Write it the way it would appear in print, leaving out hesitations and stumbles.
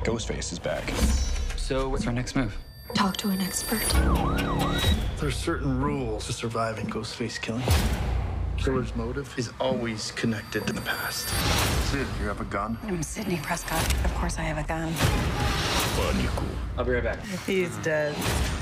Ghostface is back. So what's our next move? Talk to an expert. There's certain rules to surviving Ghostface killing. Killer's motive is always connected to the past. Sid, you have a gun? I'm Sydney Prescott. Of course I have a gun. Pânico. I'll be right back. He's dead.